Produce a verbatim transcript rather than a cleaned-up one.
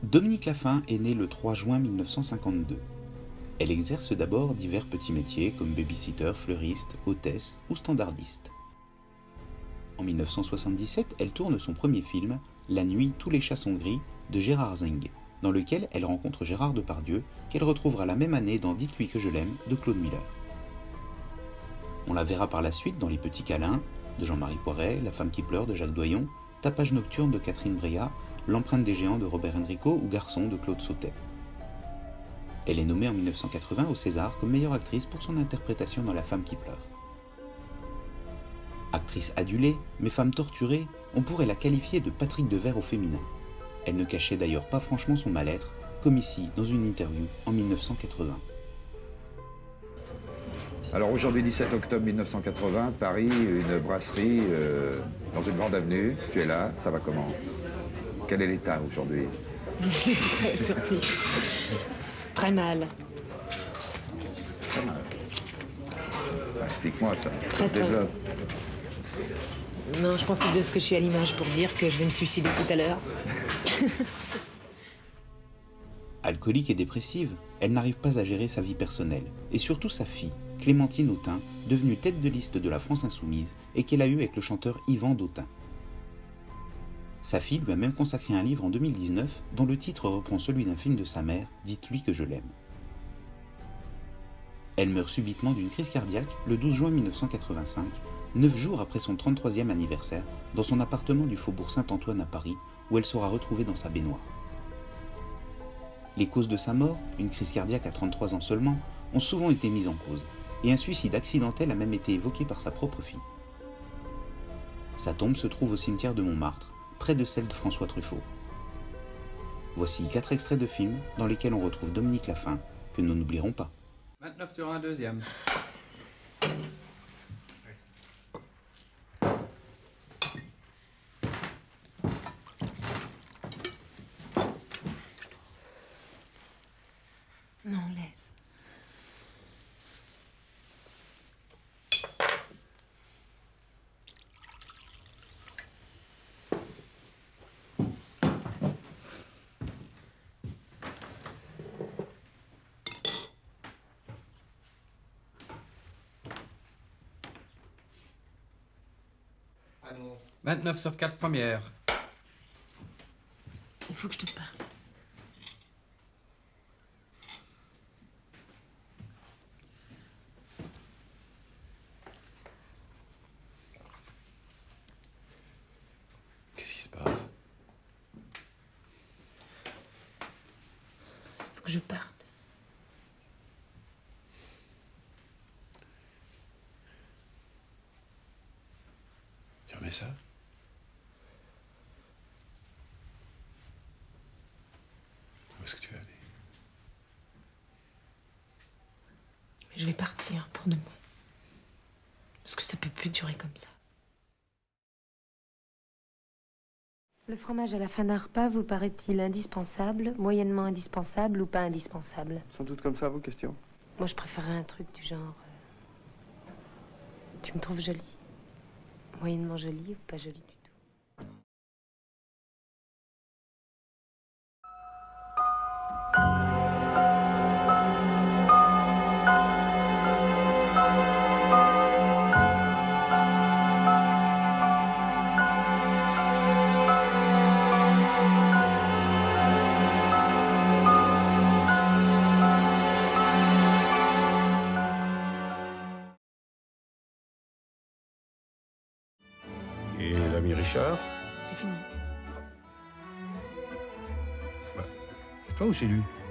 Dominique Laffin est née le trois juin mille neuf cent cinquante-deux. Elle exerce d'abord divers petits métiers comme baby-sitter, fleuriste, hôtesse ou standardiste. En mille neuf cent soixante-dix-sept, elle tourne son premier film, La nuit, tous les chats sont gris, de Gérard Zing, dans lequel elle rencontre Gérard Depardieu, qu'elle retrouvera la même année dans Dites-lui que je l'aime, de Claude Miller. On la verra par la suite dans Les petits câlins, de Jean-Marie Poiret, La femme qui pleure, de Jacques Doyon, Tapage nocturne de Catherine Breillat, L'empreinte des géants de Robert Enrico ou Garçon de Claude Sautet. Elle est nommée en mille neuf cent quatre-vingts au César comme meilleure actrice pour son interprétation dans La femme qui pleure. Actrice adulée, mais femme torturée, on pourrait la qualifier de Patrick Devers au féminin. Elle ne cachait d'ailleurs pas franchement son mal-être, comme ici dans une interview en mille neuf cent quatre-vingts. Alors aujourd'hui, dix-sept octobre mille neuf cent quatre-vingts, Paris, une brasserie euh, dans une grande avenue. Tu es là, ça va comment? Quel est l'état aujourd'hui? Aujourd'hui. Très mal. Très mal. Bah, explique-moi ça, ça Très, se très développe. Non, je profite de ce que je suis à l'image pour dire que je vais me suicider tout à l'heure. Alcoolique et dépressive, elle n'arrive pas à gérer sa vie personnelle, et surtout sa fille, Clémentine Autain, devenue tête de liste de la France Insoumise et qu'elle a eue avec le chanteur Yvan Dautin. Sa fille lui a même consacré un livre en deux mille dix-neuf dont le titre reprend celui d'un film de sa mère, Dites-lui que je l'aime. Elle meurt subitement d'une crise cardiaque le douze juin mille neuf cent quatre-vingt-cinq, neuf jours après son trente-troisième anniversaire, dans son appartement du faubourg Saint-Antoine à Paris, où elle sera retrouvée dans sa baignoire. Les causes de sa mort, une crise cardiaque à trente-trois ans seulement, ont souvent été mises en cause, et un suicide accidentel a même été évoqué par sa propre fille. Sa tombe se trouve au cimetière de Montmartre, près de celle de François Truffaut. Voici quatre extraits de films dans lesquels on retrouve Dominique Laffin, que nous n'oublierons pas. vingt-neuf sur un deuxième. Non, laisse. vingt-neuf sur quatre premières. Il faut que je te parle. Qu'est-ce qui se passe? Il faut que je parte. Tu remets ça? Où est-ce que tu vas aller? Mais je vais partir pour de bon. Parce que ça peut plus durer comme ça. Le fromage à la fin d'un repas vous paraît-il indispensable, moyennement indispensable ou pas indispensable? Sont toutes comme ça, vos questions? Moi, je préférerais un truc du genre... euh, Tu me trouves jolie? Moyennement jolie ou pas jolie du tout? Et l'ami Richard? C'est fini. C'est toi ou c'est lui?